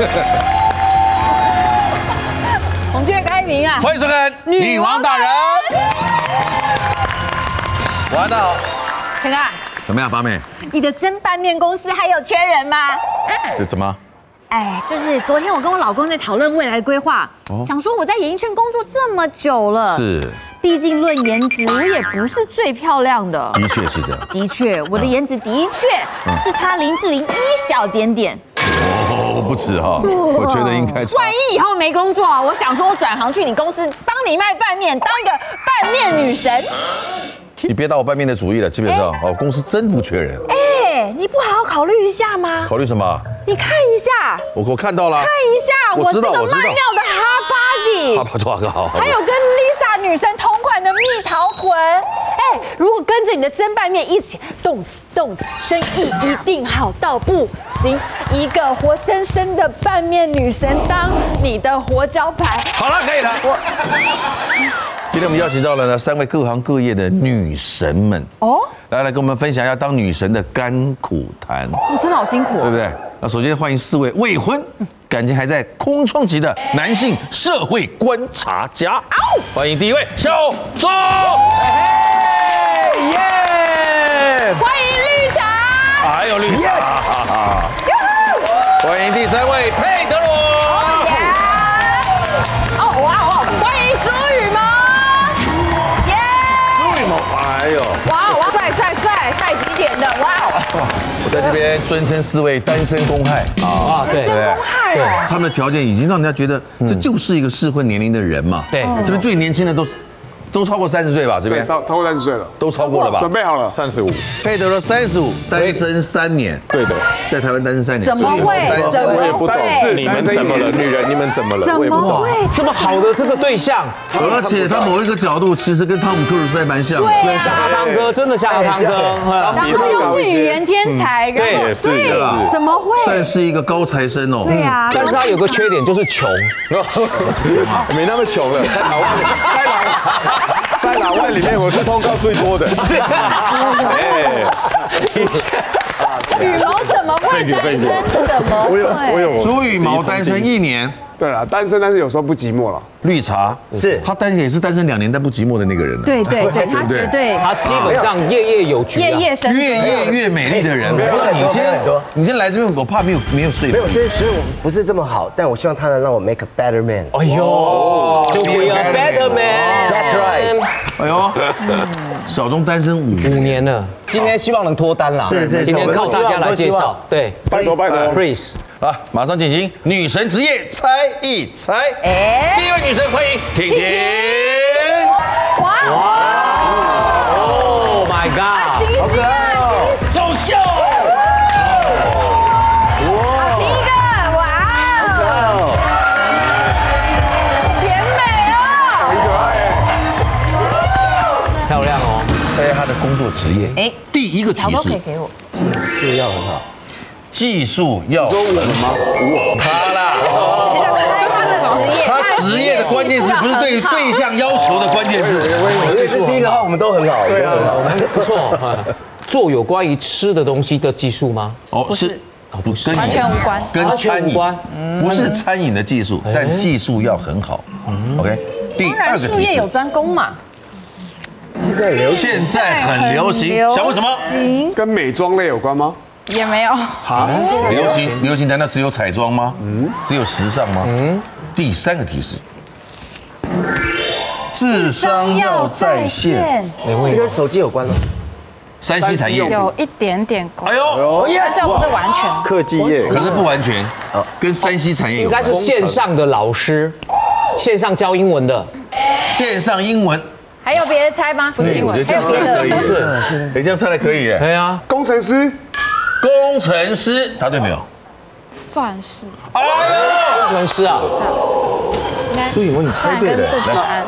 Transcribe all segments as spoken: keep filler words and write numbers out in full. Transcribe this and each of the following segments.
孔雀开屏啊！ 欢迎收看《女王大人》。晚上好， 陈哥， 怎么样，八妹？ 你的蒸拌面公司还有缺人吗？ 这怎么？ 哎，就是昨天我跟我老公在讨论未来规划，哦、想说我在演艺圈工作这么久了， 是， 毕竟论颜值，我也不是最漂亮的。 的确是这样。 的确，我的颜值的确是差林志玲一小点点。 哦，不止哈，我觉得应该。 万一以后没工作，我想说我转行去你公司帮你卖拌面，当一个拌面女神。 你别打我拌面的主意了，基本上哦，公司真不缺人。 哎，你不好好考虑一下吗？ 考虑什么？ 你看一下， 我我看到了， 看一下我这个曼妙的哈巴迪， 哈巴多好好， 还有跟 Lisa 女神同款的蜜桃臀。哎，如果跟着你的蒸拌面一起动词动词，生意一定好到不行。一个活生生的拌面女神当你的活招牌。 好了，可以了。我今天我们邀请到了呢三位各行各业的女神们哦，来来跟我们分享一下当女神的甘苦谈。 哦，真的好辛苦哦， 对不对？那首先欢迎四位未婚、感情还在空窗期的男性社会观察家。欢迎第一位小钟， 耶！ 欢迎绿茶， 还有绿茶，欢迎第三位佩德罗。 哦哇哦，欢迎朱羽毛，耶！ 朱羽毛，哎呦， 哇哇，帅帅帅，帅极点的，哇哦！ 我在这边尊称四位单身公害啊，对对对， 他们的条件已经让人家觉得这就是一个适婚年龄的人嘛。 对， 这边最年轻的都都超过三十岁吧？这边超超过三十岁了， 都超过了吧？ 准备好了，三十五。 佩德罗三十五，单身三年。 对的， 在台湾单身三年。 怎么会？怎么我也不懂， 会？ 你们怎么了？女人，你们怎么了？ 怎么会？ 这么好的这个对象， 而且他某一个角度其实跟汤姆克鲁斯还蛮像。 对， 像阿汤哥，真的像阿汤哥。 然后又是语言天才，然后对，怎么会？ 算是一个高材生哦。 对呀， 但是他有个缺点就是穷， 没那么穷了，在老外，在老。在老外里面，我是通告最多的。哎， 羽毛怎么会单身？怎么会？ 我有朱羽毛单身一年。 对了，单身，但是有时候不寂寞了。 绿茶是他单身也是单身两年但不寂寞的那个人。 对对对，他绝对， 他基本上夜夜有局， 夜夜生， 越夜越美丽的人。不是你今天，你今天来这边，我怕没有没有睡。 没有，所以所以我不是这么好，但我希望他能让我 make a better man。 哎呦，就 be a better man。That's right。 哎呦，小钟单身五五年了，今天希望能脱单啦。 是是， 今天靠大家来介绍，对， 拜托拜托 ，please。 好，马上进行女神职业猜一猜。哎，第一位女神欢迎婷婷。 哇 ！Oh my god！ 好可爱哦！ 走秀。 哇！第一个，哇哦！甜美哦！ 很可爱。 漂亮哦！ 猜她的工作职业。哎，第一个提示， 技术要很好。 技术要很好。他啦， 猜他的职业， 他职业的关键字不是对对象要求的关键字。 我觉得第一个话我们都很好，对啊，我们不错。做有关于吃的东西的技术吗？ 哦，是，不跟完全无关， 跟餐饮不是餐饮的技术，但技术要很好。OK， 第二个提示，术业有专攻嘛。 现在流行， 现在很流行，想问什么？ 跟美妆类有关吗？ 也没有。 好， 流行流行难道只有彩妆吗？嗯，只有时尚吗？嗯。第三个提示，智商要在线， 这跟手机有关吗？ 三 C 产业有一点点关， 哎呦， 但是不是完全。 科技业， 可是不完全，跟三 C 产业有关。 应该是线上的老师，线上教英文的， 线上英文。 还有别的猜吗？不是英文， 还有别的，不是？谁这样猜还可以耶？ 对啊， 工程师， 工程师，答对没有？ 算是。 哦，工程师啊。 朱颖文，你猜对了。 来，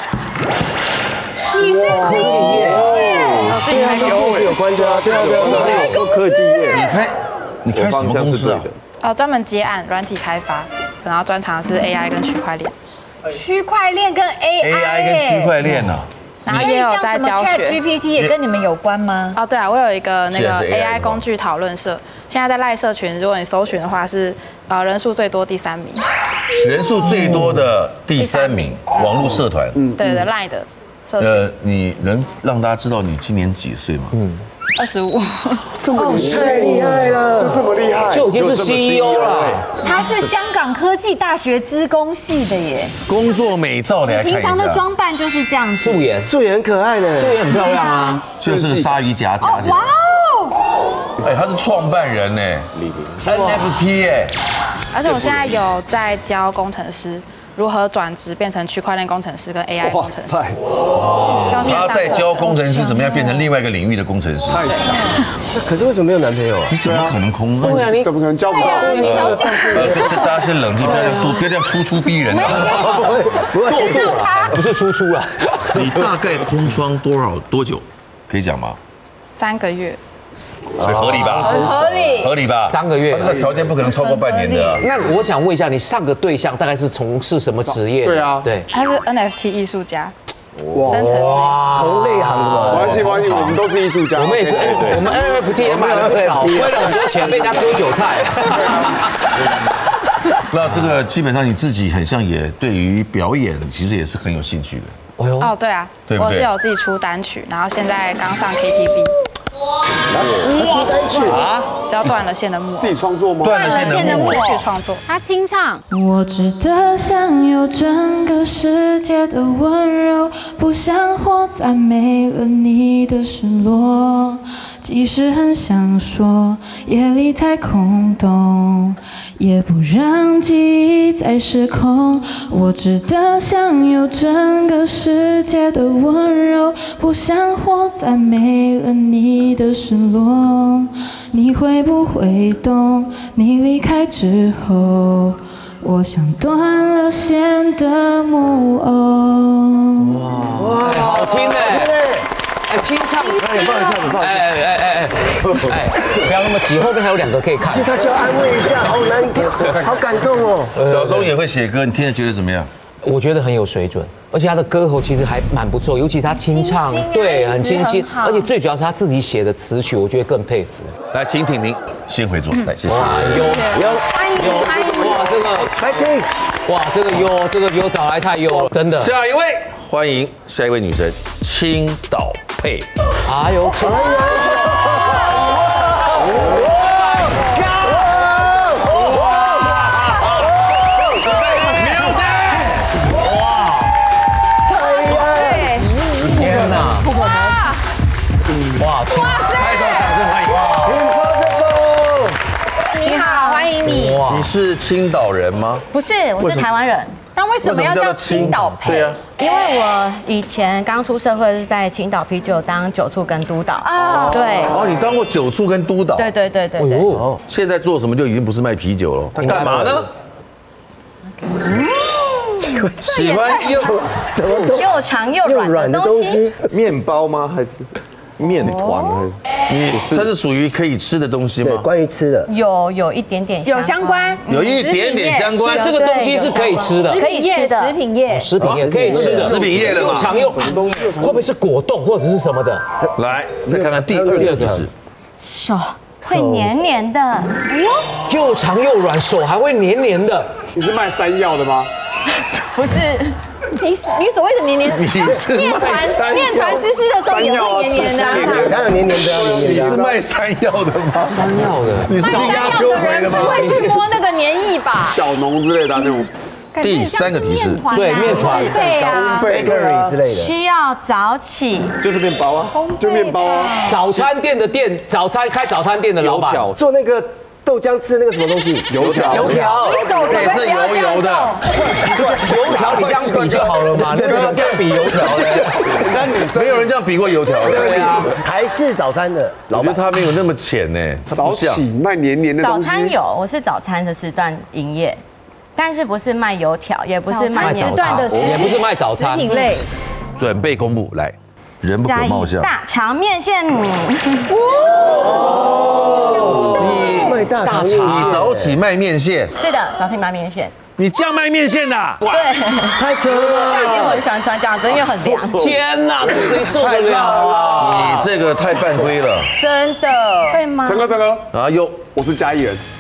你是科技业， 是啊，跟电子有关的啊，对啊，对啊，对啊， 做科技业。 你开，你开什么公司啊？ 呃，专门接案，软体开发，然后专长是 A I 跟区块链。 区块链跟 A I， A I 跟区块链啊。 然后也有在教学。 G P T 也跟你们有关吗？ 哦，对啊，我有一个那个 A I 工具讨论社，现在在赖社群，如果你搜寻的话是呃人数最多第三名。 人数最多的第三名，网络社团。 嗯，对对 ，Line 的社群。 呃，你能让大家知道你今年几岁吗？嗯， 二十五。 这么太厉害了， 就这么厉害， 就已经是 C E O 了。 他是香港科技大学资工系的耶。 工作美照来看一下。 平常的装扮就是这样子。 素颜， 素颜很可爱的， 素颜很漂亮啊， 就是鲨鱼夹夹起来。 哇哦！ 哎，他是创办人呢 ，N F T 哎。 而且我现在有在教工程师如何转职变成区块链工程师跟 A I 工程师。 他在教工程师怎么样变成另外一个领域的工程师。 那可是为什么没有男朋友啊？ 你怎么可能空？ 对啊，你怎么可能交不到？ 呃，大家先冷静，不要多，不要这样初出逼人啊！ 做过了，不是出出了。 你大概空窗多少多久？可以讲吗？ 三个月。 所以合理吧？ 很合理， 合理吧？ 三个月， 这个条件不可能超过半年的。 那我想问一下，你上个对象大概是从事什么职业？ 对啊， 对， 他是 N F T 艺术家， 哇， 生成式艺术。 同类行的嘛。 没关系，没关系，我们都是艺术家。 我们也是，我们 N F T 也买了不少，亏了很多钱，被人家割韭菜。 那这个基本上你自己很像也对于表演其实也是很有兴趣的。 哦，对啊， 对不对我是有自己出单曲，然后现在刚上 K T V。 出单曲啊， 叫断了线的木偶。 自己创作吗？ 断了线的木偶自己创作。 他清唱。 我只得享有整个世界的温柔，不想活在没了你的失落。即使很想说，夜里太空洞，也不让记忆再失控。我只得享有整个世界的温柔，不想活在没了你的失落。你会不会懂？你离开之后，我像断了线的木偶。 哇，好听哎！哎，清唱， 很棒，很棒， 哎哎哎哎哎，不要那么急，后面还有两个可以看。 其实他需要安慰一下，好难过，好感动哦。 小钟也会写歌，你听着觉得怎么样？ 我觉得很有水准，而且他的歌喉其实还蛮不错，尤其他清唱，对，很清新，而且最主要是他自己写的词曲，我觉得更佩服。 来，请挺您先回座，来，谢谢。 哇，有有欢迎有， 欢迎哇，这个来听， 哇，这个优，这个优找来太优了，真的。 下一位，欢迎下一位女神青岛佩。 哎呦，青哇，请拍手掌声欢迎！ 你好，欢迎你。 哇，你是青岛人吗？ 不是，我是台湾人。 但为什么要叫青岛配？ 对啊， 因为我以前刚出社会是在青岛啤酒当酒促跟督导啊，对， 哦，你当过酒促跟督导， 对对对对对。 哦，现在做什么就已经不是卖啤酒了，他干嘛呢？喜欢又什么又长又软的东西， 面包吗？还是面团？还是你这是属于可以吃的东西对， 吗？ 关于吃的， 有有一点点有相关， 有一点点相关。 这个东西是可以吃的， 可以吃的食品业， 食品也可以吃的， 食品业的嘛又长又会不会是果冻或者是什么的？ 来，再看看第二个提示。 手会黏黏的， 又长又软，手还会黏黏的。 你是卖山药的吗？ 不是。 你你所谓的黏黏，面团面团湿湿的时候也会黏黏的， 哪有黏黏的啊？黏你黏的。 是卖山药的吗？ 山药的， 你是压秋葵的吗不？会去摸那个黏液吧？ 小农之类的那种。 第三个提示， 对面团对啊， bakery 之类的， 需要早起， 就是面包啊，就面包啊。 早餐店的店，早餐开早餐店的老板， 做那个豆浆吃那个什么东西？ 油条， 油条， 你手可也是油油的。 油条你这样比就好了嘛，你不要这样比油条的。 人家女生没有人这样比过油条的。 对啊，台式早餐的我觉得他没有那么浅呢，他早不像起卖黏黏的早东西。 餐有，我是早餐的时段营业，但是不是卖油条，也不是卖时年段的也不是卖早餐食品类。 准备公布，来，人不可嘉义貌相。 大肠面线， 你卖大肠， 你早起卖面线， 是的，早起卖面线， 你这样卖面线的？哇， 太扯了。 夏天我很喜欢穿这样子，因为很凉。 天哪，这谁受得了啊？ 你这个太犯规了真的会吗？ 陈哥，陈哥， 啊！又我是嘉义人。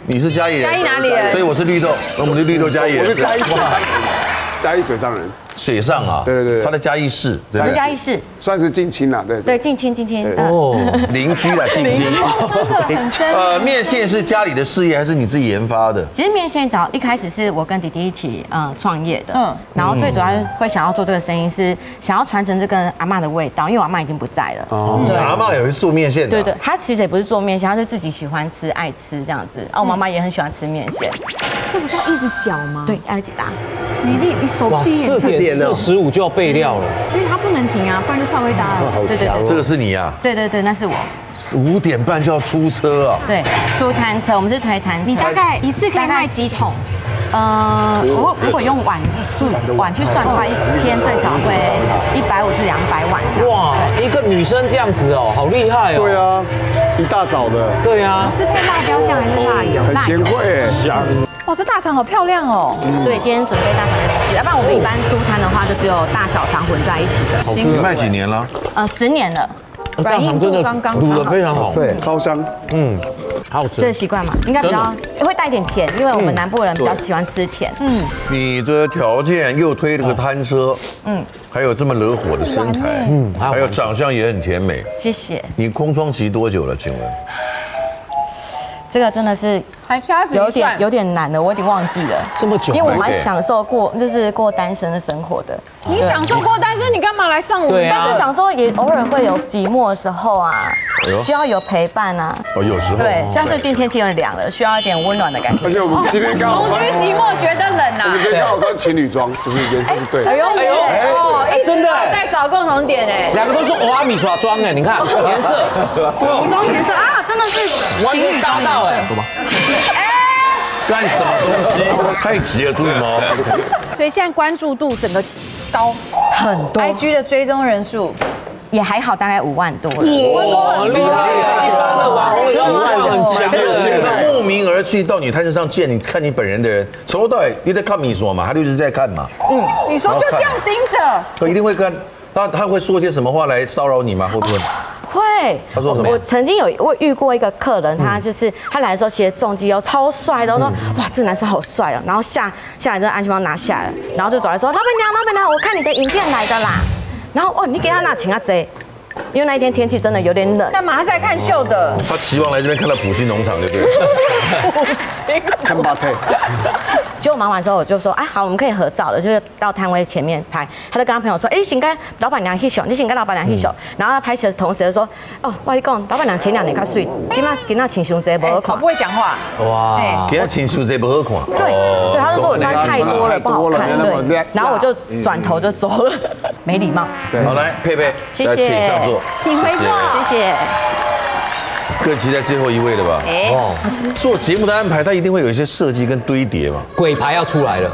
你是嘉义人， 嘉义哪里人？ 所以我是绿豆，我们是绿豆嘉义人。 我是嘉义嘉义水上人， 水上啊， 对对对， 他的嘉义市，对不对？ 嘉义市算是近亲啦，对对近亲近亲哦，邻居啦，近亲。 真的很深。 呃，面线是家里的事业还是你自己研发的？ 其实面线早一开始是我跟弟弟一起呃创业的，嗯，然后最主要会想要做这个生意是想要传承这个阿嬷的味道，因为我阿嬷已经不在了。 哦，阿嬷有一做面线的。 对对，她其实也不是做面线，她是自己喜欢吃、爱吃这样子。啊，我妈妈也很喜欢吃面线。 这不是要一直搅吗？ 对，要解答。 你你你手哇， 臂四点四十五就要备料了， 因为它不能停啊，不然就超会搭了。 好强！ 这个是你呀？ 对对对，那是我。 五点半就要出车啊？ 对，出摊车，我们是推摊车。 你大概一次可以卖几桶？ 呃，我如果用碗数碗去算的话，一天最少会一百五至两百碗。 哇，一个女生这样子哦，好厉害哦。 对啊，一大早的。 对啊。 是配辣椒酱还是辣油？ 很贤惠，香。 哇，这大肠好漂亮哦！ 对，今天准备大肠给你吃，要不然我们一般出摊的话，就只有大小肠混在一起的。 你卖几年了？ 呃，十年了。 大肠真的卤的非常好， 对， 超香， 嗯，好好吃。 这习惯嘛，应该比较会带点甜，因为我们南部人比较喜欢吃甜。嗯， 你的条件又推了个摊车，嗯，还有这么惹火的身材，嗯，还有长相也很甜美。 谢谢。 你空窗期多久了？请问？ 这个真的是还掐指有点有点难的，我已经忘记了。 这么久， 因为我蛮享受过，就是过单身的生活的。 你享受过单身，你干嘛来上我们？ 但是想说也偶尔会有寂寞的时候啊，需要有陪伴啊。 哦，有时候。 对，像最近天气有点凉了，需要一点温暖的感觉。 而且我们今天刚好同居寂寞觉得冷啊。 我们今天刚好穿情侣装，就是颜色是对的。 哎呦哎呦哦，一直真的在找共同点哎。 两个都是欧阿米耍妆哎，你看颜色， 服装颜色啊，真的是完全搭到哎。 干什么东西？太急了，注意吗？ 所以现在关注度整个高很多 ，I G 的追踪人数也还好，大概五万多了。 哇，厉害！一般的网红要五万很强的， 慕名而去到你摊子上见你看你本人的人，从头到尾你在看米索嘛，他就一直在看嘛。 嗯，你说就这样盯着， 他一定会看。他他会说些什么话来骚扰你吗？会不会？ 会。 他说什么？ 我曾经有我遇过一个客人，他就是他来的时候其实重机油超帅的，我说哇这个男生好帅哦，然后下下来这个安全帽拿下来，然后就走来说老板娘老板娘，我看你的影片来的啦，然后哦你给他拿请他贼。因为那一天天气真的有点冷。 干嘛？他是来看秀的。 他期望来这边看到普星农场，对不对？ 普星。 看巴特。 结果忙完之后，我就说，哎，好，我们可以合照了，就是到摊位前面拍。他就跟他朋友说，哎，请跟老板娘一起，你请跟老板娘一起。然后他拍起的同时就说，哦，我跟你讲，老板娘前两年较水，今麦今仔穿胸这不好看。 好不会讲话。 哇。今仔穿胸这不好看。 对对，他就说我穿太多了，不好看。对。然后我就转头就走了，没礼貌。 好，来佩佩， 谢谢， 请上座， 请回座， 谢谢。 更期待最后一位了吧？哦，做节目的安排，它一定会有一些设计跟堆叠嘛。 鬼牌要出来了，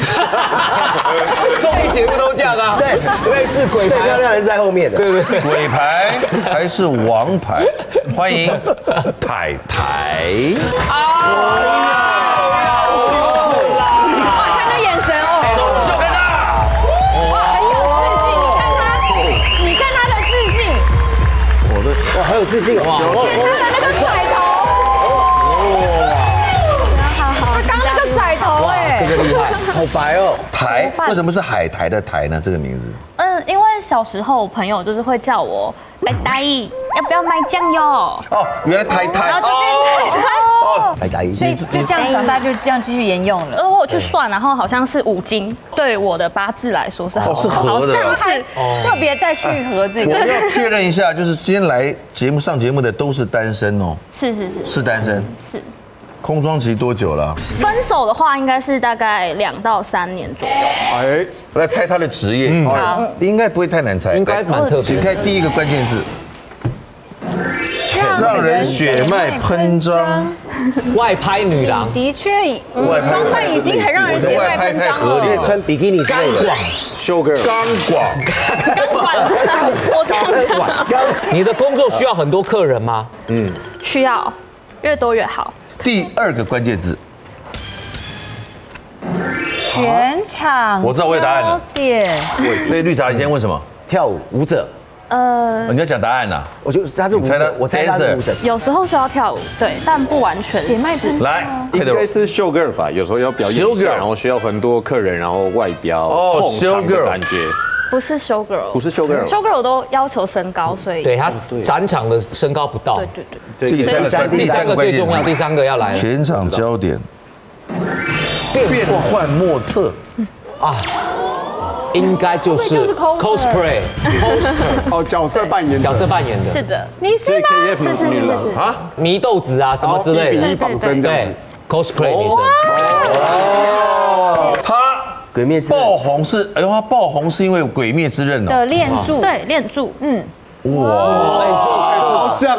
综艺节目都这样啊。对，类似鬼牌， 漂亮人在后面的。 对对对， 鬼牌还是王牌？欢迎太太。啊！ 哇，看那眼神哦， 就跟他， 哇，很有自信。你看他，你看他的自信。 我的哇，好有自信哦！ 看他的那个甩头。他刚那个甩头哎， 这个厉害， 好白哦。 台为什么是海苔的台呢？这个名字？ 嗯，因为小时候朋友就是会叫我来台语，要不要卖酱油？ 哦，原来台台， 然后就变台台。 哦， 台台， 所以就这样长大，就这样继续沿用了。 呃，我有去算，然后好像是五金，对我的八字来说是好， 是合的， 好像是特别再去合这个。 我要确认一下，就是今天来节目上节目的都是单身哦。 是是是， 是单身。 是。 空窗期多久了？ 分手的话，应该是大概两到三年左右。 哎， 我来猜他的职业， 好， 应该不会太难猜， 应该蛮特别。 请看第一个关键字，让人血脉喷张。 外拍女郎， 的确，装扮已经很让人血脉喷张了。 因为穿比基尼之类的。 秀 girl， 钢管， 钢管， 你的工作需要很多客人吗？ 嗯，需要，越多越好。 第二个关键字， 全场我知道我有答案了。 点， 所以绿茶，你先问什么？ 跳舞舞者。 呃， 你要讲答案呐？ 我就他是舞者，我猜他是舞者。 有时候需要跳舞，对，但不完全。 血脉喷来， 应该是 show girl 吧？有时候要表演一下，然后需要很多客人，然后外表哦，show girl 感觉。 不是 show girl， 不是 show girl，show girl 都要求身高，所以对他展场的身高不到。 对对对。 第三个， 第三个最重要，第三个要来了。 全场焦点，变幻莫测啊。应该就是 cosplay， 哦，角色扮演， 角色扮演的， 是的， 你是吗？ 是是是是是啊， 祢豆子啊什么之类的， 绑针对 cosplay 女生。 哦，她鬼灭之刃爆红是，哎呦，她爆红是因为鬼灭之刃哦。 的练柱， 对练柱，嗯， 哇， 好像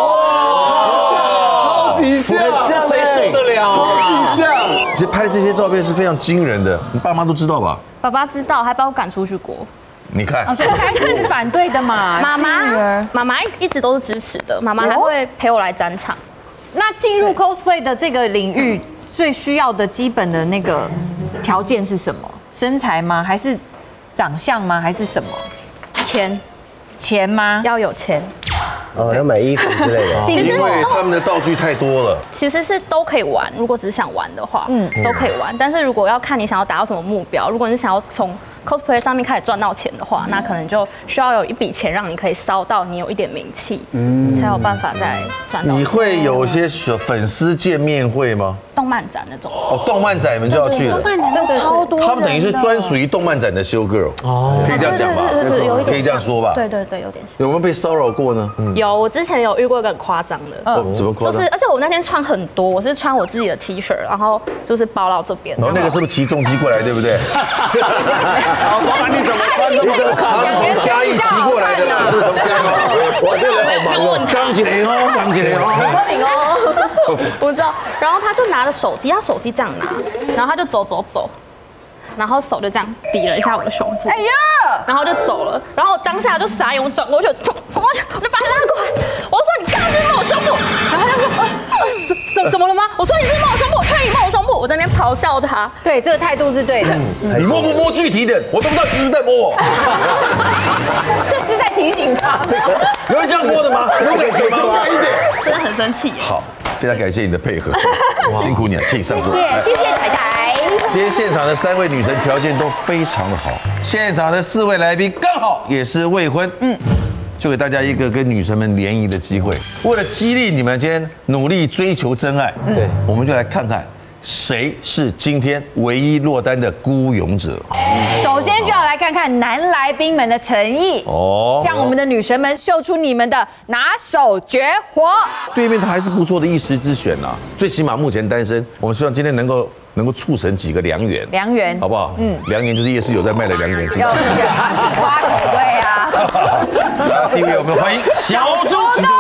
哦，超级像， 这谁受得了啊？ 超级像。 其实拍的这些照片是非常惊人的，你爸妈都知道吧？ 爸爸知道，还把我赶出去过。 你看， 哦，所以开始是反对的嘛。 妈妈女儿， 妈妈一直都是支持的，妈妈还会陪我来展场。 那进入 cosplay 的这个领域，最需要的基本的那个条件是什么？身材吗？还是长相吗？还是什么？ 钱， 钱吗？ 要有钱。 哦，要买衣服之类的。 因为他们的道具太多了。 其实是都可以玩，如果只是想玩的话，嗯，都可以玩。但是如果要看你想要达到什么目标，如果你想要从 cosplay 上面开始赚到钱的话，那可能就需要有一笔钱让你可以烧到你有一点名气，嗯，才有办法再赚到钱。 你会有一些粉丝见面会吗？ 动漫展那种哦，动漫展你们就要去了。 动漫展都超多， 他们等于是专属于动漫展的 show girl，哦，可以这样讲吧？ 对对对，有一点可以这样说吧？ 对对对，有点像。 有没有被骚扰过呢？ 有，我之前有遇过一个很夸张的， 哦，怎么夸张？ 就是，而且我那天穿很多，我是穿我自己的 T 恤，然后就是包到这边。 然后那个是不是骑重机过来，对不对？ 好，老板你怎么穿？ 你怎么看？他是从嘉义骑过来的，是从嘉义。哇，这个人好忙哦，刚起来哦，刚起来哦。 我知道，然后他就拿着手机，他手机这样拿，然后他就走走走，然后手就这样抵了一下我的胸部，哎呀，然后就走了，然后我当下就傻眼，我转过去，冲冲过去，我就把他拉过来，我说你干嘛摸我胸部？然后他就说，呃，怎怎怎么了吗？我说你是摸我胸部，我劝你摸我胸部，我在那边咆哮他， 对，这个态度是对的。 你摸不摸具体点？我都不知道你是不是在摸我。 这是在提醒他。 有人这样摸的吗？有感觉吗？ 快一点， 真的很生气。 好。非常感谢你的配合，辛苦你了，请上座。 谢谢，谢谢台台。 今天现场的三位女神条件都非常的好，现场的四位来宾刚好也是未婚，嗯，就给大家一个跟女神们联谊的机会。为了激励你们今天努力追求真爱，对，我们就来看看谁是今天唯一落单的孤勇者。 首先就要来看看男来宾们的诚意哦，向我们的女神们秀出你们的拿手绝活。 对面他还是不错的一时之选啊，最起码目前单身，我们希望今天能够能够促成几个良缘， 良缘好不好？嗯，良缘就是夜市有在卖的良缘， 有有花口味啊。 是啊，第一位我们欢迎小猪，请诸位。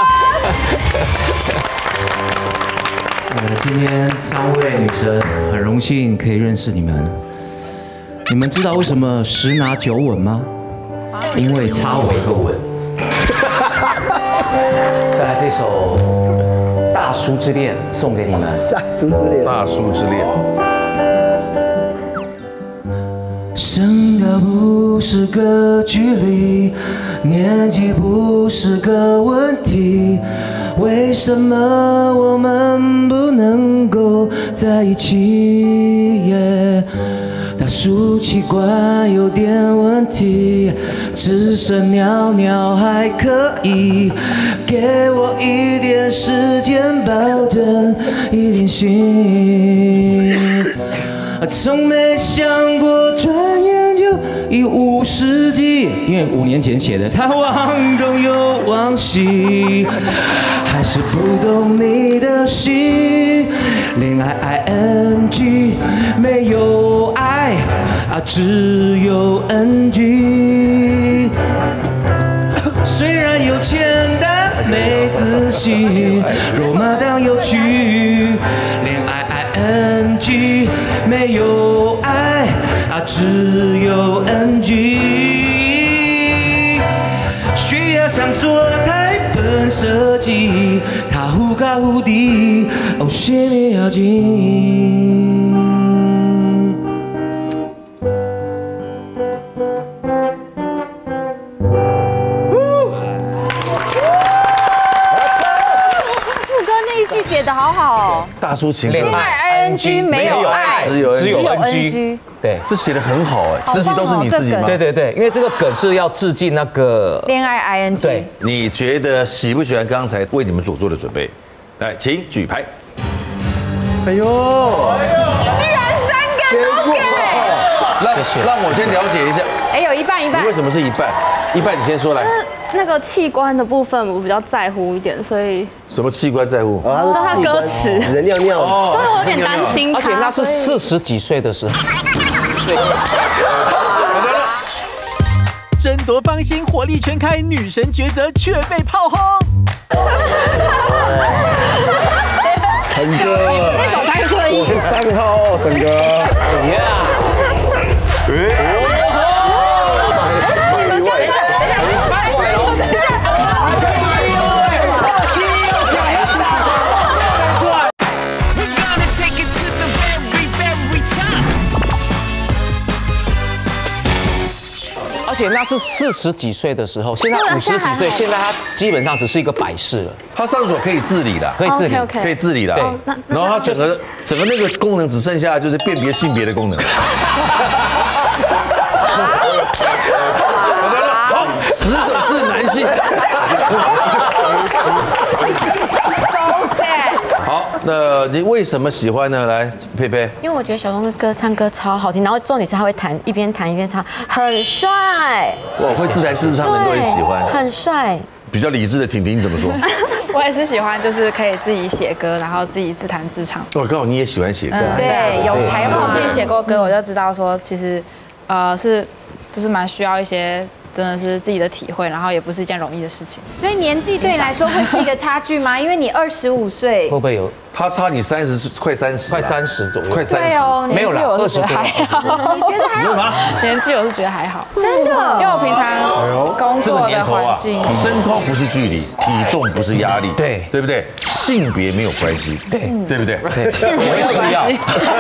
呃，今天三位女神很荣幸可以认识你们。你们知道为什么十拿九稳吗？因为差我一个吻。再来这首《大叔之恋》送给你们。 大叔之恋， 大叔之恋。 身高不是个距离，年纪不是个问题。为什么我们不能够在一起？ yeah 大叔器官有点问题，只剩尿尿还可以，给我一点时间，保证一定行。从没想过转眼就已五世纪，因为五年前写的，他忘东又忘西，还是不懂你的心。恋爱 I N G 没有爱啊，只有 N G。虽然有钱但没自信，肉麻当有趣。恋爱 I N G 没有爱啊，只有 N G。需要想做台本设计，它忽高忽低，哦，谁没要紧。 哇， 写的好好哦。 大叔情歌， 恋爱 ing 没有爱， 只有只有 N N G。 G。 对， 这写的很好哎，词曲都是你自己吗？ 对对对，因为这个梗是要致敬那个恋爱 ing。 对， 你觉得喜不喜欢刚才为你们所做的准备？来，请举牌。哎呦， 居然三个都给。 让让我先了解一下， 哎，有一半一半。 你为什么是一半？一半你先说来。 那个器官的部分我比较在乎一点，所以什么器官在乎？ 哦，他歌词人尿尿， 对我有点担心他， 而且那是四十几岁的时候。对。 争夺芳心，火力全开，女神抉择却被炮轰。 陈哥， 那首太刻意。 我是三号，陈哥。 Yeah。而且那是四十几岁的时候，现在五十几岁，现在他基本上只是一个摆饰了。 他上所可以自理了， 可以自理， 可以自理了。对，然后他整个整个那个功能只剩下就是辨别性别的功能。好，死者是男性。好，那你为什么喜欢呢？来，佩佩。 因为我觉得小钟哥唱歌超好听，然后重点是他会弹，一边弹一边唱，很帅。 我会自弹自唱的人都很喜欢， 很帅。 比较理智的婷婷怎么说？ 我也是喜欢，就是可以自己写歌，然后自己自弹自唱。 哦，刚好你也喜欢写歌， 对，有才华。自己写过歌，我就知道说，其实，呃，是就是蛮需要一些。真的是自己的体会，然后也不是一件容易的事情。 所以年纪对你来说会是一个差距吗？因为你二十五岁， 会不会有？ 他差你三十，快三十， 快三十左右， 快三十。 哦， 没有啦，二十多。 你觉得还好？ 年纪我是觉得还好， 真的， 因为我平常工作的环境， 身高不是距离，体重不是压力， 对对不对？性别没有关系， 对对不对？ 对，我也是要。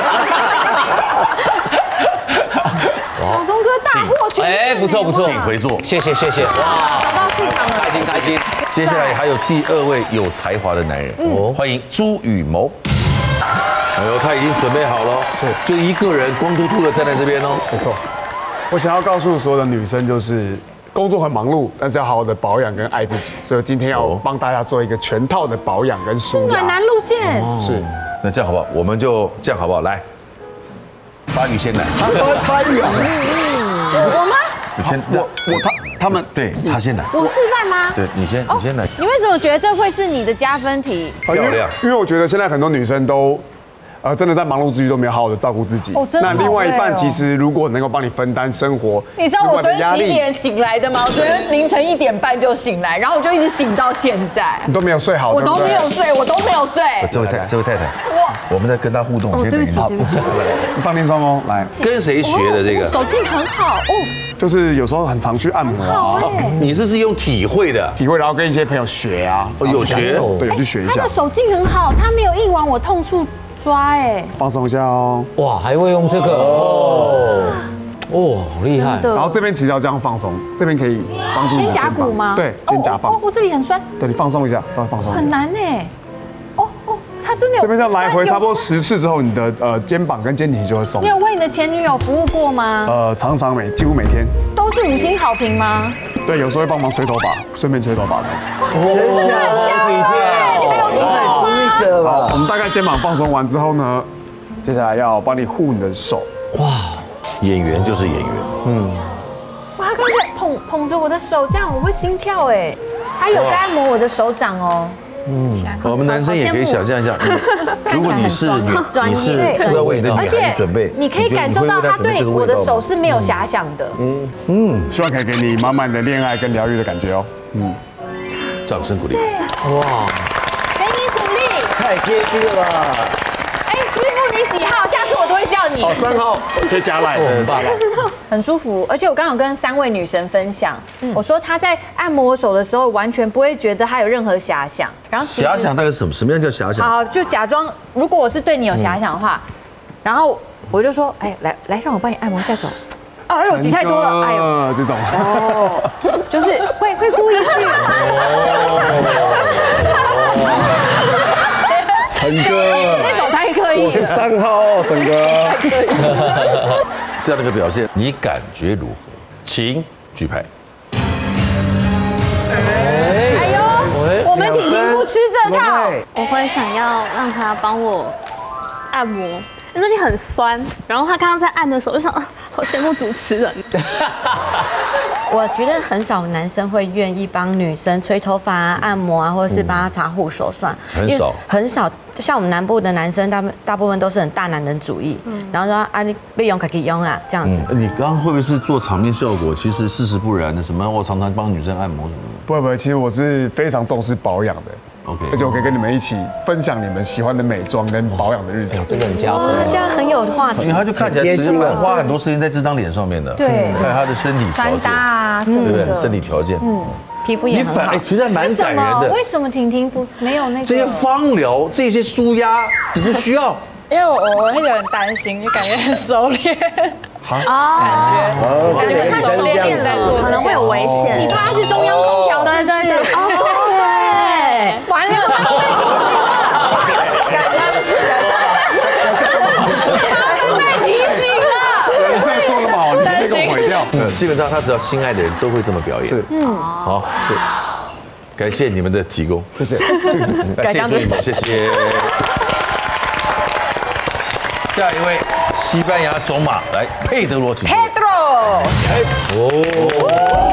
小钟哥大获全胜， 哎，不错不错， 请回座， 谢谢谢谢，哇， 找到市场了， 开心开心。 接下来还有第二位有才华的男人，哦，欢迎朱宇谋。哎呦，他已经准备好了，是，就一个人光秃秃的站在这边哦， 没错。我想要告诉所有的女生，就是工作很忙碌，但是要好好的保养跟爱自己，所以今天要帮大家做一个全套的保养跟舒压。 暖男路线是，那这样好不好？我们就这样好不好？来。巴宇先来， 巴宇啊， 我吗？ 你先， 我我他他们， 对他先来， 我示范吗？ 对你先，你先来。 你为什么觉得这会是你的加分题？ 漂亮， 因为我觉得现在很多女生都。呃，真的在忙碌之余都没有好好的照顾自己。 哦，真的。 那另外一半其实如果能够帮你分担生活， 你知道我昨天几点醒来的吗？我昨天凌晨一点半就醒来，然后我就一直醒到现在。 你都没有睡好， 我都没有睡，我都没有睡。 这位太，这位太太，我我们在跟她互动， 哦，对不起，对不起。 帮您双哦，来， 跟谁学的这个？ 手劲很好哦。 就是有时候很常去按摩啊。 你是是用体会的， 体会，然后跟一些朋友学啊。 有学， 对，有去学一下。 他的手劲很好，他没有硬往我痛处。抓哎， 放松一下哦。 哇，还会用这个哦，哦，好厉害。 然后这边其实要这样放松，这边可以帮助你肩胛骨吗？ 对，肩胛放。 哦，我这里很酸。 对，你放松一下，稍微放松。 很难哎。哦哦，他真的有。 这边这样来回差不多十次之后，你的呃肩膀跟肩体就会松。 你有为你的前女友服务过吗？ 呃，常常每几乎每天。 都是五星好评吗？ 对，有时候会帮忙吹头发，顺便吹头发的。 真假的？ 你没有听过吗？ 好，我们大概肩膀放松完之后呢，接下来要帮你护你的手。 哇，演员就是演员，嗯。 哇，他刚才捧捧着我的手，这样我会心跳哎。他有在按摩我的手掌哦。 嗯，我们男生也可以想象一下，如果你是女，你是要为你的女孩子准备， 你可以感受到他对我的手是没有遐想的。 嗯嗯，希望可以给你满满的恋爱跟疗愈的感觉哦。嗯， 掌声鼓励。 哇，给你鼓励。 太贴心了吧！ 哎，师傅你几号？下次我都会叫你。 哦，三号，可以加来的，很棒。 很舒服，而且我刚好跟三位女神分享，我说她在按摩我手的时候，完全不会觉得她有任何遐想。然后遐想大概是什么？什么样叫遐想？ 好，就假装如果我是对你有遐想的话，然后我就说，哎，来来，让我帮你按摩一下手。啊，哎呦，挤太多了，哎呦， 这种哦，就是会会故意去。 三号哦，沈哥。 这样的一个表现，你感觉如何？请举牌。 哎呦，我们婷婷不吃这套。 我会想要让他帮我按摩，因为你很酸，然后他刚刚在按的时候，我就想，啊，好羡慕主持人。 我觉得很少男生会愿意帮女生吹头发啊、按摩啊，或者是帮她擦护手霜， 很少， 很少。像我们南部的男生，大大部分都是很大男人主义，然后说啊，你被用可以用啊，这样子。 你刚刚会不会是做场面效果？其实事实不然的，什么我常常帮女生按摩什么的。 不会不会，其实我是非常重视保养的。 OK， 而且我可以跟你们一起分享你们喜欢的美妆跟保养的日常， 这个很加分。 这样很有话题， 因为他就看起来其实蛮花很多时间在这张脸上面的， 对， 看他的身体条件穿搭啊什么的， 对不对？身体条件，嗯， 皮肤也很好。 哎，其实还蛮感人的。 为什么婷婷不没有那个？ 这些芳疗，这些舒压，你不需要。 因为我我会有点担心，就感觉很熟练。 啊， 感觉感觉很熟练在做， 可能会有危险。 你怕是中央空调，对对对，哦对，完了，他被提醒了， 人设做那么好，你被给我毁掉。 嗯，基本上他只要心爱的人都会这么表演。 是， 嗯， 好，是，感谢你们的提供， 谢谢， 感谢你们，谢谢。下一位，西班牙种马，来佩德罗，请。 Pedro， 哦，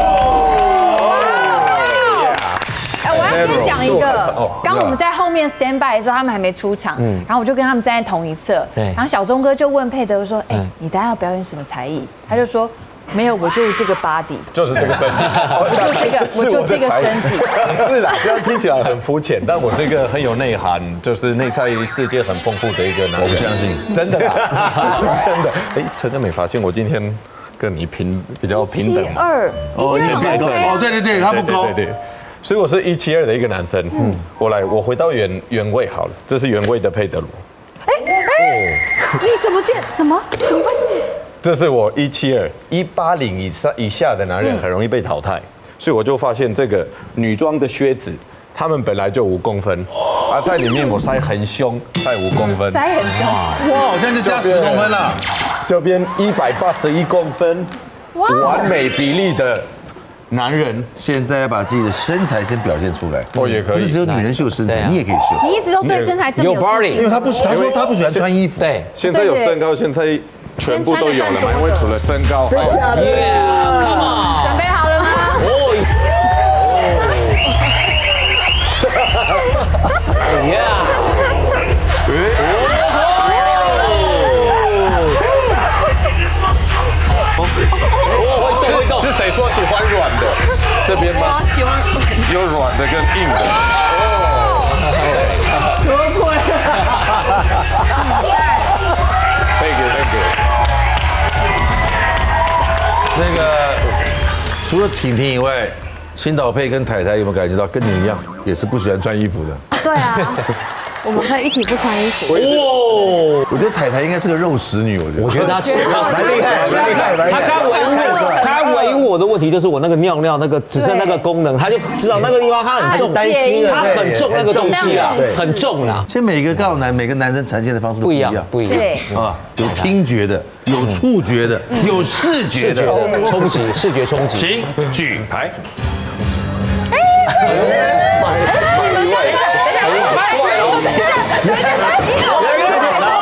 哎，我要先讲一个，刚我们在后面 stand by 的时候，他们还没出场，然后我就跟他们站在同一侧，然后小钟哥就问佩德说，哎，你等下要表演什么才艺？他就说。没有，我就是这个 body， 就是这个身体， 我就这个，我就这个身体。 是啦，这样听起来很肤浅，但我是一个很有内涵，就是内在世界很丰富的一个男人。 我不相信， 真的啦，真的。哎，陈根美发现我今天跟你平比较平等嘛？ 二哦，你变高哦，对对对，他不高， 对对。所以我是一七二的一个男生。嗯，我来，我回到原原位好了，这是原位的佩德罗。 哎哎，你怎么见？怎么怎么会是？ 这是我一七二一八零以上以下的男人很容易被淘汰，所以我就发现这个女装的靴子，他们本来就五公分，而在里面我塞很凶，塞五公分， 塞很凶， 哇，好像就加十公分了。 这边一百八十一公分，完美比例的男人。 现在要把自己的身材先表现出来， 哦也可以， 不是只有女人秀身材，你也可以秀。 你一直都对身材这么有自信， 因为他不，他说他不喜欢穿衣服， 对， 现在有身高，现在。全部都有了嘛，因为除了身高， 真假的？ 准备好了吗？ 哦，呀！ 是是谁说喜欢软的？这边吗？喜欢有软的跟硬的。哦，什么鬼？Thank you, thank you。 那个除了婷婷以外，青岛佩跟太太有没有感觉到跟你一样，也是不喜欢穿衣服的？ 对啊，我们可以一起不穿衣服。 哦，我觉得太太应该是个肉食女，我觉得。 我觉得她吃蛮厉害，蛮厉害，蛮厉害。 她刚唯我，她唯一我的问题就是我那个尿尿那个只剩那个功能，她就知道那个地方它很重， 担心它很重那个东西啊，很重啦。 其实每个高男，每个男生呈现的方式不一样， 不一样， 对啊，有听觉的，有触觉的，有视觉的冲击，视觉冲击。 请举牌。 哎，等一下，等一下，等一下，等一下。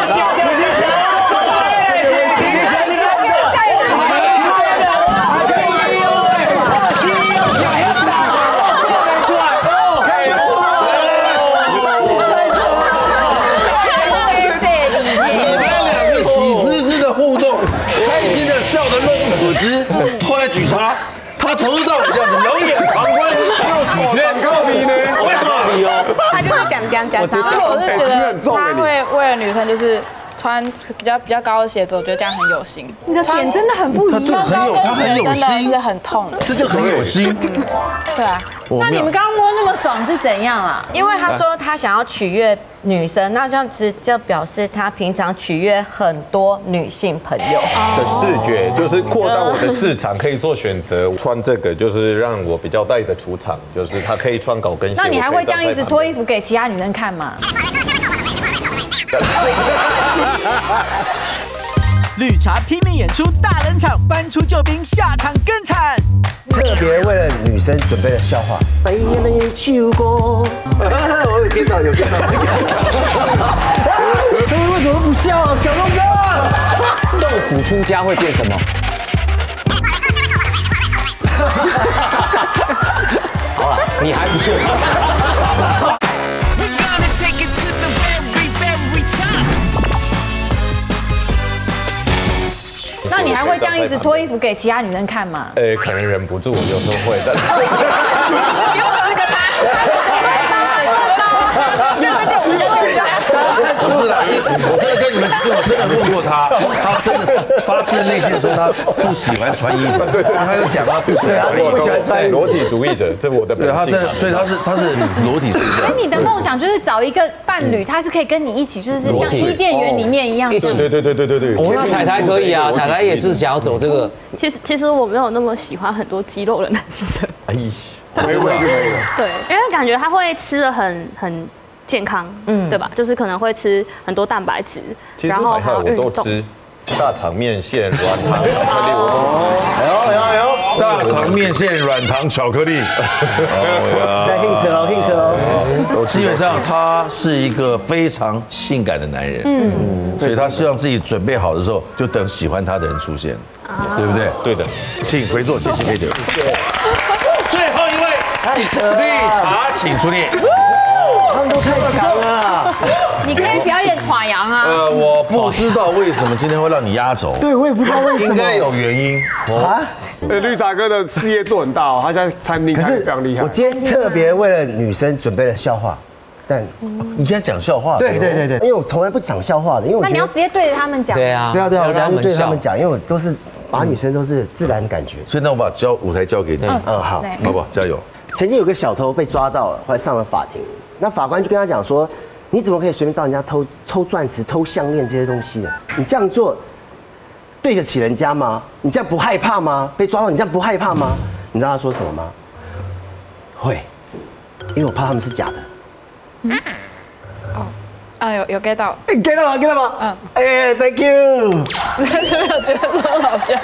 后来举茶，他从头到尾这样子冷眼旁观，又举圈， 靠你呢？ 为什么理由？ 他就是讲讲讲啥？ 因为我是觉得他会为了女生就是穿比较比较高的鞋子，我觉得这样很有心。 你的点真的很不一样， 他这个很有，他很有心， 是很痛的， 这就很有心。 对啊， 那你们刚刚摸那么爽是怎样啊？ 因为他说他想要取悦女生，那这样子就表示他平常取悦很多女性朋友的视觉，就是扩大我的市场，可以做选择。穿这个就是让我比较带的出场，就是他可以穿高跟鞋。 那你还会这样一直脱衣服给其他女生看吗？ 绿茶拼命演出大冷场，搬出救兵，下场更惨。 特别为了女生准备的笑话。哎呀，你秋过，我有听到，有听到。他们为什么不笑啊？小龙哥， 豆腐出家会变什么？好了，你还不错。 那你还会这样一直脱衣服给其他女生看吗？ 呃，可能忍不住，有时候会，但又是个他。 不是啦，因为我真的跟你们，因为我真的问过他，他真的发自内心的说他不喜欢穿衣服，他有讲他不喜欢穿衣服， 不喜欢穿裸体主义者，这是我的本性。 对他真的，所以他是他是裸体主义者。 那你的梦想就是找一个伴侣，他是可以跟你一起，就是像伊甸园里面一样， 一起。 对对对对对对。 哦，那太太可以啊，太太也是想要走这个。 其实其实我没有那么喜欢很多肌肉的男生。 哎， 没问题。 对，因为感觉他会吃的很很健康，嗯，对吧？就是可能会吃很多蛋白质， 然后还有我都吃。大肠面线、软糖、巧克力，我都吃。 有有有，大肠面线、软糖、巧克力。 在 hint 哦 hint 哦。 基本上他是一个非常性感的男人，嗯，所以他希望自己准备好的时候，就等喜欢他的人出现，对不对？ 对的， 请回座，谢谢佩德。 谢谢。 最后一位，绿茶，请出列。 他们都太强了。 你可以表演垮羊啊！ 呃，我不知道为什么今天会让你压轴。 对，我也不知道为什么。 应该有原因啊。 呃，绿茶哥的事业做很大哦，他现在餐厅开得非常厉害。 我今天特别为了女生准备了笑话，但你现在讲笑话？ 对对对对，因为我从来不讲笑话的，因为我那你要直接对着他们讲。 对啊， 对啊对啊，我当然对他们讲，因为我都是把女生都是自然感觉。 所以那我把交舞台交给你。 嗯，好， 好不好？加油。 曾经有个小偷被抓到了，后来上了法庭，那法官就跟他讲说。你怎么可以随便到人家偷偷钻石、偷项链这些东西的？你这样做对得起人家吗？你这样不害怕吗？被抓到你这样不害怕吗？你知道他说什么吗？会，因为我怕他们是假的。 嗯，哦，啊有有 get 到 ，get 到吗 ？get 到吗？嗯，哎 ，thank you。 但是没有觉得这很好笑。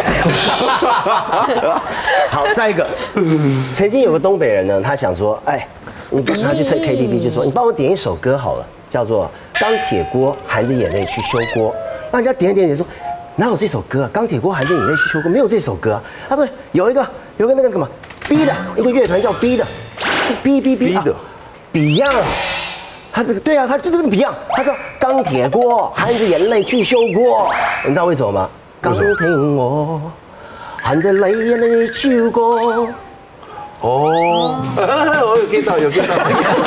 好，再一个，曾经有个东北人呢，他想说，哎。你他去唱 K T V 就说你帮我点一首歌好了，叫做《钢铁锅含着眼泪去修锅》，让人家点一点点说哪有这首歌啊？钢铁锅含着眼泪去修锅没有这首歌啊。他说有一个有个那个什么 B 的一个乐团叫 B 的 B B B 的 Beyond， 他这个对啊，他就这个 Beyond， 他说钢铁锅含着眼泪去修锅，你知道为什么吗？钢铁锅含着泪眼泪修锅。哦，我有 get 到，有 get 到。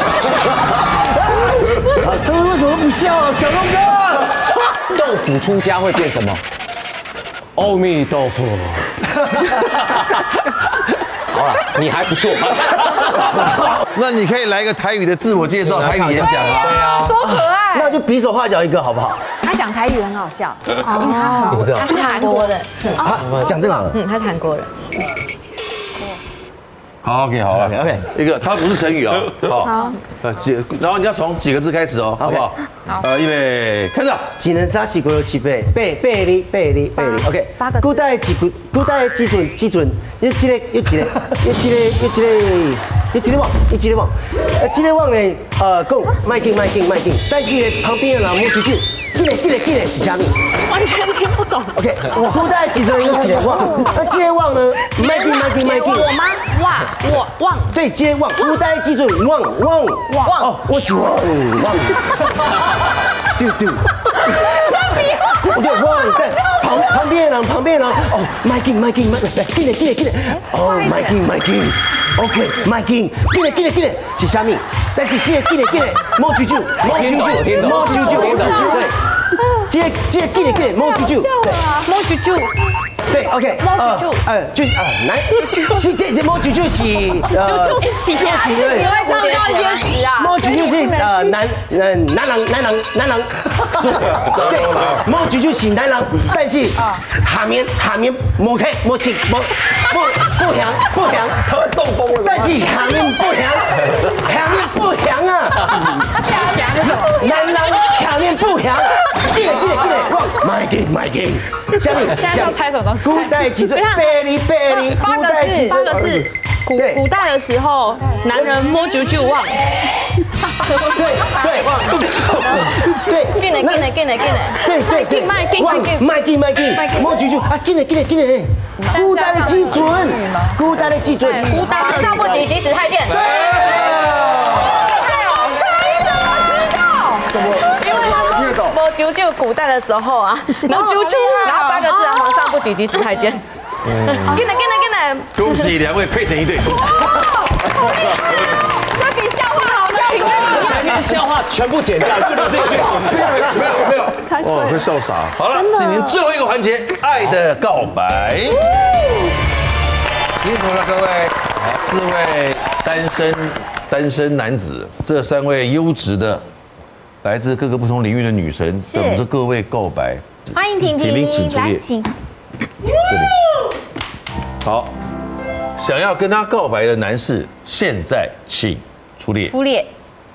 啊，他们为什么不笑啊？小龙哥， 豆腐出家会变什么？阿弥豆腐。好了，你还不错。 那你可以来个台语的自我介绍，台语演讲啊。 对啊， 多可爱。 那就比手画脚一个好不好？ 他讲台语很好笑， 哦， 你不知道？ 他是韩国人。 啊，讲这个好了。 嗯，他是韩国人。 好 ，OK， 好了 ，OK， 一个，它不是成语哦，好，呃几，然后你要从几个字开始哦，好不好？好，呃，预备，开始。 技能三七九六七八八八里八里八里 ，OK。古代几古古代基准基准，有几个有几个有几个有几个有几个网有几个网，呃，几个网呢？呃，讲麦劲麦劲麦劲，但是旁边的人摸几句。记得记得记得是啥物？ 完全听不懂。 OK， 古代几个有几个忘？那接忘呢？麦劲麦劲麦劲。 我吗？忘我忘。 对，接忘。古代记准忘忘忘。哦，我喜欢忘。丢丢。对，忘。对，旁旁边人旁边人哦，麦劲麦劲麦，来记得记得记得。哦，麦劲麦劲。OK， 麦劲，记得记得记得是啥物？但是这个记得记得摸啾啾，摸啾啾，摸啾啾，对。这个这个记得记得摸啾啾，对， 摸啾啾， 对 ，OK， 摸啾啾， 呃，就啊，来，是这这摸啾啾是呃，就就是洗下去， 你会唱到一些词啊？ 摸啾啾是呃男呃男人男人男人，对，摸啾啾是男人，但是下面下面摸开摸起摸不不响不响，中风了，但是下面不响，下面不响啊，男人下面不买给，像你现在要猜什么东西？ 古代脊椎，贝里贝里， 八个字，八个字。古古代的时候，男人摸九九忘。 对对对， 进来进来进来进来， 对对对， 卖进忘卖给卖给，摸九九啊，进来进来进来，古代的基准，古代的基准， 古代的上不及即时太监。对。摸九九古代的时候啊， 摸九九， 然后八个字啊，皇上不急急死太监。进来进来进来， 恭喜两位配成一对。 这比笑话好笑。 前面笑话全部剪掉，就留这一句。 没有没有没有，哦，会笑傻。好了，进行最后一个环节，爱的告白。辛苦了各位，四位单身单身男子，这三位优质的。来自各个不同领域的女神，等着各位告白。 欢迎婷婷， 婷婷请出列。 请。 这里。好，想要跟他告白的男士，现在请出列。 出列。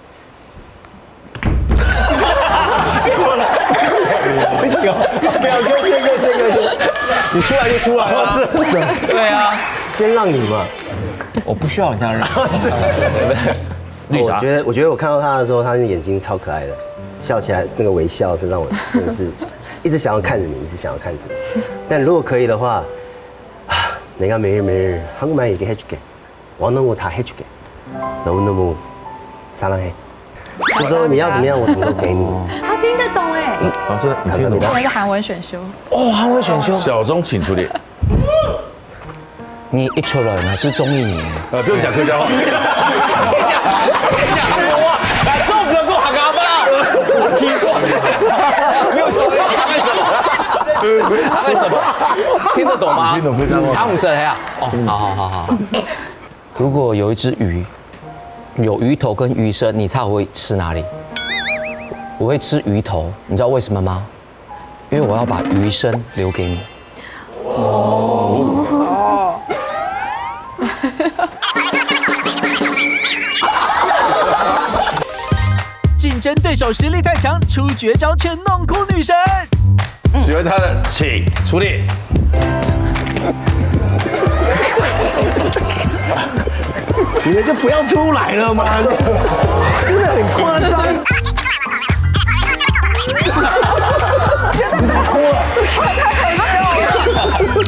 不行哦，不要优先优先优先，你出来就出来了。是是。 对啊， 先让你嘛。 我不需要你这样让。 我觉得，我觉得我看到他的时候，他的眼睛超可爱的，笑起来那个微笑是让我真的是一直想要看着你，一直想要看着你。但如果可以的话，啊，내가매일매일 한국말 얘기 해줄게. 원하는 다 해줄게. 너무너무 사랑해. 就说你要怎么样，我什么都给你。 他听得懂哎。 啊，真的，你听得懂？ 那是韩文选修。 哦，韩文选修。 小钟请出列。 你一出人还是中意你？ 呃，不用讲客家话。 这不能够喊阿爸，我听过，没有说他为什么？他为什么？听得懂吗？ 听懂客家话。 汤姆森呀，哦，好好好好。如果有一只鱼，有鱼头跟鱼身，你猜我会吃哪里？我会吃鱼头，你知道为什么吗？因为我要把鱼身留给你。哦。 竞争对手实力太强，出绝招却弄哭女神。 喜欢他的请出列。 你们就不要出来了嘛，真的很夸张。你怎么哭了？太好笑了。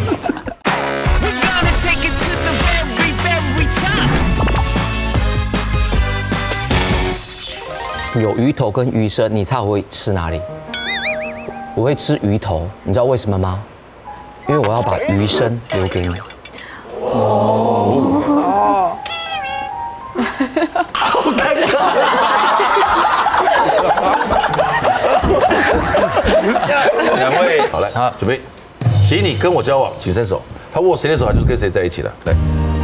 有鱼头跟鱼身，你猜我会吃哪里？我会吃鱼头，你知道为什么吗？因为我要把鱼身留给你。哦， 好尴尬。 两位，好来，他准备，请你跟我交往，请伸手。他握谁的手，他就是跟谁在一起了。来。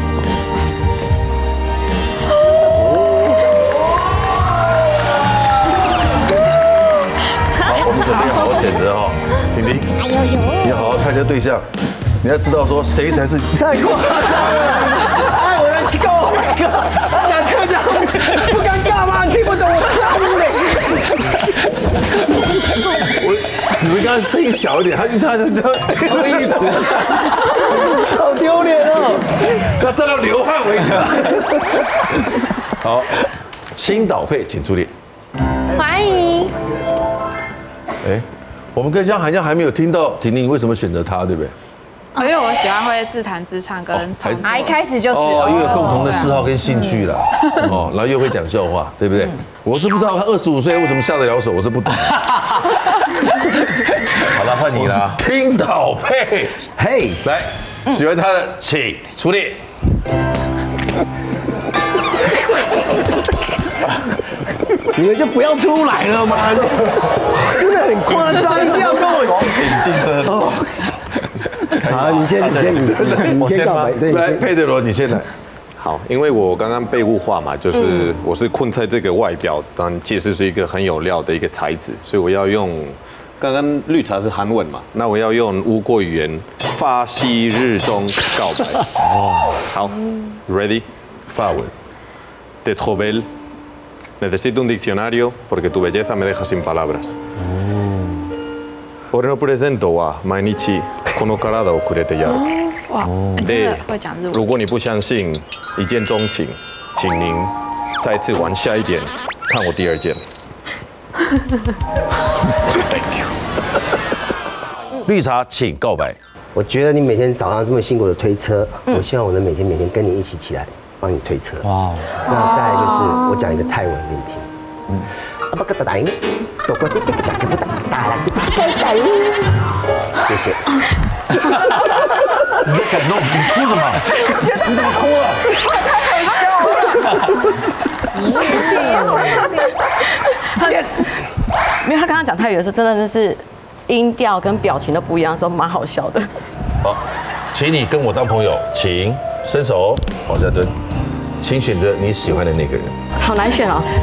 准备好好选择哈，婷婷，你要好好看这对象，你要知道说谁才是。 太夸张了！哎，我的 God my God， 他讲客家话不尴尬吗？听不懂我跳舞嘞。 我，你们刚刚声音小一点，他就他就他他一直， 好丢脸哦！ 要站到流汗为止。好，青岛配请出列。 欢迎。 哎，我们跟江涵江还没有听到婷婷为什么选择他，对不对？ 因为我喜欢会自弹自唱跟唱歌， 啊，一开始就是哦，因为有共同的嗜好跟兴趣啦，哦，然后又会讲笑话，对不对？我是不知道他二十五岁为什么下得了手，我是不懂。好了，换你了，青岛配， 嘿， 来，喜欢他的请出列。 你们就不要出来了嘛，真的很夸张，一定要跟我公平竞争。哦， 好，你先，你先，你你先告白，对， 来，佩德罗，你先来。 好，因为我刚刚被物化嘛，就是我是困在这个外表，当然其实是一个很有料的一个才子，所以我要用，刚刚绿茶是韩文嘛，那我要用吴国语言发昔日中告白。哦，好 ，ready， 法文 ，de trop belle。Necesito un diccionario porque tu belleza me deja sin palabras. 俺のプレゼントは毎日この体をくれてやる。 哇，哎真的会讲日文。 如果你不相信一见钟情，请您再次玩下一点，看我第二件。 绿茶，请告白。 我觉得你每天早上这么辛苦的推车，我希望我能每天每天跟你一起起来帮你推车。哇！那再来就是我讲一个泰文给你听。嗯。谢谢。 你在感动？你哭什么？你怎么哭了？ 太好笑了。Yes。没有，他刚刚讲泰语的时候，真的是音调跟表情都不一样的时候，蛮好笑的。 好，请你跟我当朋友，请伸手往下蹲，请选择你喜欢的那个人。 好难选哦。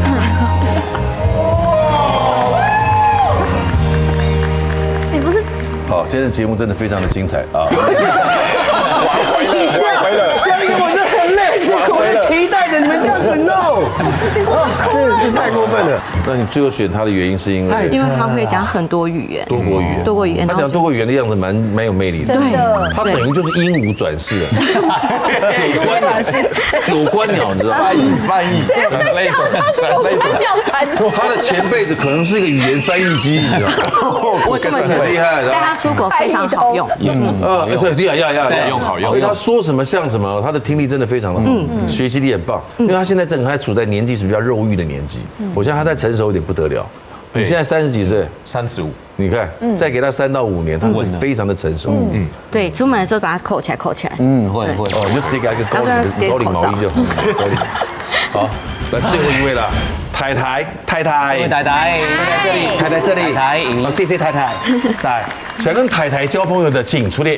你不是？ 好，今天的节目真的非常的精彩啊！ 一下，嘉义我真的很累，我在期待着你们这样子弄，真的是太过分了。 那你最后选他的原因是因为？ 因为他会讲很多语言， 多国语言， 多国语言， 他讲多国语言的样子蛮蛮有魅力的。 真的， 他等于就是鹦鹉转世，九官九官鸟，你知道吗？ 翻译翻译， 谁会叫他九官鸟转世？ 他的前辈子可能是一个语言翻译机，你知道吗？ 我这么觉得， 很厉害的。 带他出国非常好用。 呃，对，厉害，厉害，厉害， 好用好用。 因为他说什么像什么，他的听力真的非常的好，学习力很棒。因为他现在正还处在年纪是比较肉欲的年纪，我相信他再成熟一点不得了。你现在三十几岁， 三十五， 你看，再给他三到五年，他会非常的成熟。嗯， 对，出门的时候把它扣起来，扣起来。 嗯，会会。 哦，你就直接给他一个高领高领毛衣就好。高领。好，来最后一位了，太太太太太太在这里，太太这里， 太太， 谢谢太太。来，想跟太太交朋友的请出列。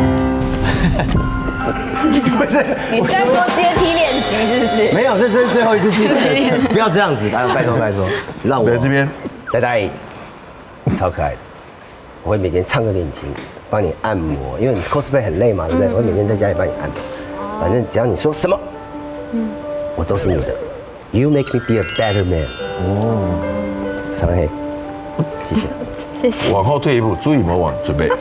不是， 你在做阶梯练习是不是？ 没有，这这是最后一次机会，不要这样子，拜拜托拜托，让我来这边， 呆呆，超可爱的，我会每天唱歌给你听，帮你按摩，因为你 cosplay 很累嘛，对不对？我会每天在家里帮你按摩，反正只要你说什么，我都是你的。You make me be a better man。哦，长黑，谢谢。 谢谢。 往后退一步，注意魔网，准备。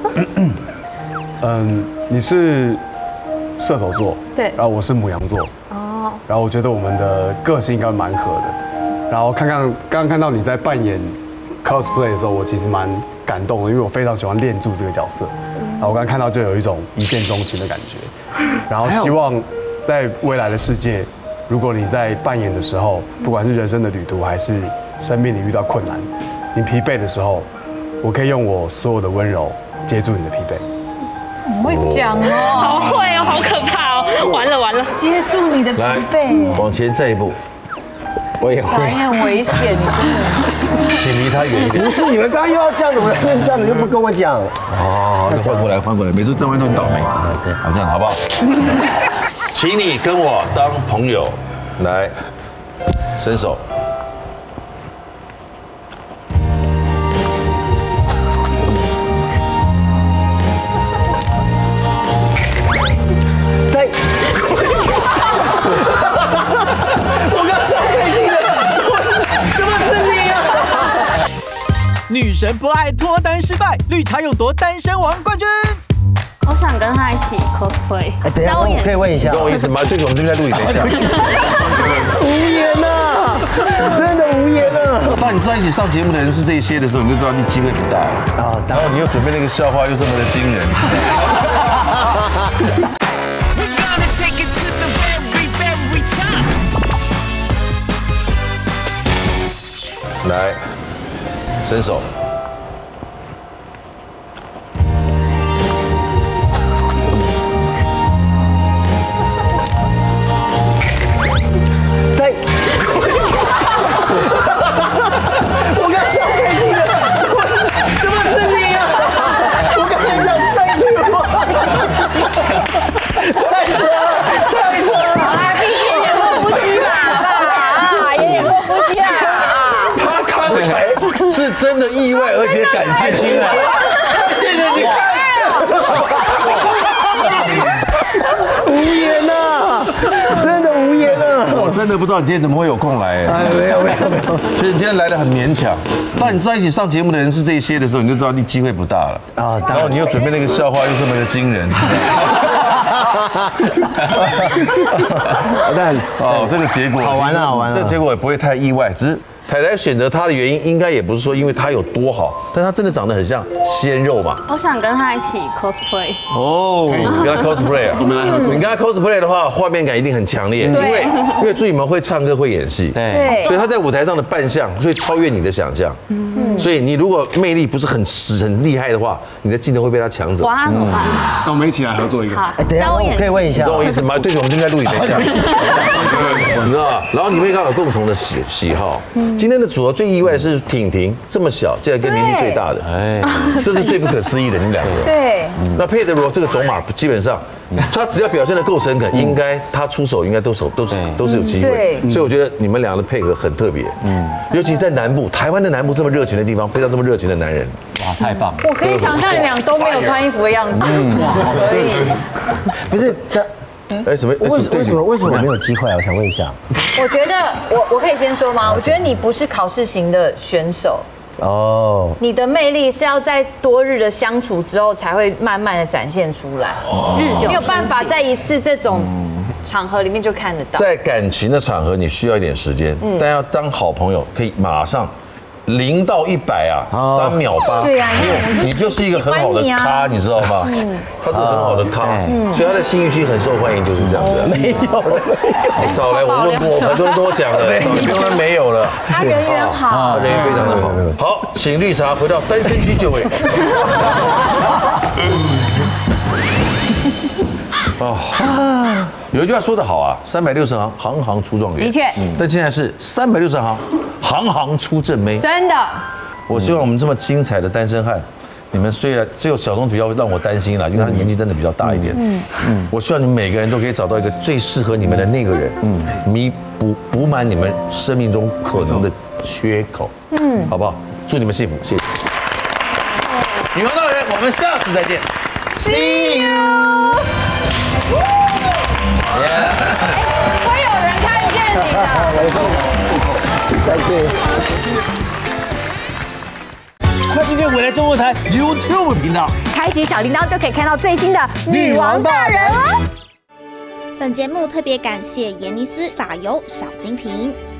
嗯，你是射手座， 对， 然后我是牡羊座，哦，然后我觉得我们的个性应该蛮合的。然后看看刚刚看到你在扮演 cosplay 的时候，我其实蛮感动的，因为我非常喜欢恋柱这个角色。然后我刚刚看到就有一种一见钟情的感觉。然后希望在未来的世界，如果你在扮演的时候，不管是人生的旅途还是生命里遇到困难，你疲惫的时候，我可以用我所有的温柔接住你的疲惫。 很会讲哦， 好会哦，好可怕哦！完了完了， 接住你的疲惫， 往前再一步， 我也会。 你很危险，你真的。 请离他远一点。 不是，你们刚刚又要这样子，我这样子又不跟我讲。 哦，那换过来，换过来，每次站完都很倒霉。好，这样好不好？请你跟我当朋友，来，伸手。 女神不爱脱单失败，绿茶勇夺单身王冠军。 我想跟他一起 cosplay。 哎，等一下，可以问一下， 懂我意思吗？对，我们这边在录影，等一下。 无言呐，真的无言啊！ 当你知道一起上节目的人是这些的时候，你就知道你机会不大啊。然后你又准备那个笑话又这么的惊人。来，伸手。 对。我刚超开心的，怎么是怎么是你啊？我刚才讲 thank you， 太扯了，太扯了。 好啦，毕竟演过夫妻嘛，啊，也演过夫妻啦。 他刚才是真的意外，而且感谢心啊！谢谢你。 无言呐，真的无言啊！ 我真的不知道你今天怎么会有空来。 哎，没有没有没有。 其实你今天来的很勉强。当你知道一起上节目的人是这些的时候，你就知道你机会不大了。啊，然后你又准备那个笑话又这么的惊人。但哦，这个结果好玩啊，好玩啊。 这结果也不会太意外，只是。太太选择他的原因，应该也不是说因为他有多好，但他真的长得很像鲜肉嘛。 我想跟他一起 cosplay。 哦，跟他 cosplay 啊，我们来合作。你跟他 cosplay 的话，画面感一定很强烈，因为因为朱以萌会唱歌会演戏， 对， 所以他在舞台上的扮相会超越你的想象。嗯，所以你如果魅力不是很实很厉害的话，你的镜头会被他抢走。 哇，怎么办？ 那我们一起来合作一个。 哎，等一下，我可以问一下， 你知道我意思吗？对，我们正在录影，等一下，你知道吗？然后你们刚好有共同的喜喜好。今天的组合最意外的是婷婷这么小，竟然跟年纪最大的，哎，这是最不可思议的，你们两个。 对。 那佩德罗这个种马基本上，他只要表现得够诚恳，应该他出手应该都手都是都是有机会。所以我觉得你们俩的配合很特别，嗯，尤其在南部，台湾的南部这么热情的地方，配上这么热情的男人， 哇，太棒了！ 我可以想象你俩都没有穿衣服的样子，可以。 不是他。 哎，什么？ 为为什么为什么没有机会啊？我想问一下。 我觉得我我可以先说吗？我觉得你不是考试型的选手哦，你的魅力是要在多日的相处之后才会慢慢的展现出来，日久没有办法在一次这种场合里面就看得到。 在感情的场合，你需要一点时间，但要当好朋友，可以马上。零到一百啊，三秒八。 对呀， 你就是一个很好的咖，你知道吗？他是很好的咖，所以他在信义区很受欢迎，就是这样子。 没有， 少来，我问过，很多人跟我讲了，原来没有了。 他人缘好， 他人缘非常的好。好，请绿茶回到单身区就位。啊，有一句话说得好啊，三百六十行，行行出状元。 的确， 但现在是三百六十行，行行出正妹。 真的。 我希望我们这么精彩的单身汉，你们虽然只有小东比较让我担心了，因为他年纪真的比较大一点。嗯嗯，我希望你们每个人都可以找到一个最适合你们的那个人，嗯，弥补补满你们生命中可能的缺口。嗯，好不好？祝你们幸福，谢谢。女王大人，我们下次再见。See you。 哎，会有人看见你的。 再见。 快订阅未来中文台 YouTube 频道， 开启小铃铛就可以看到最新的女王大人哦。 本节目特别感谢颜尼斯法油小金瓶。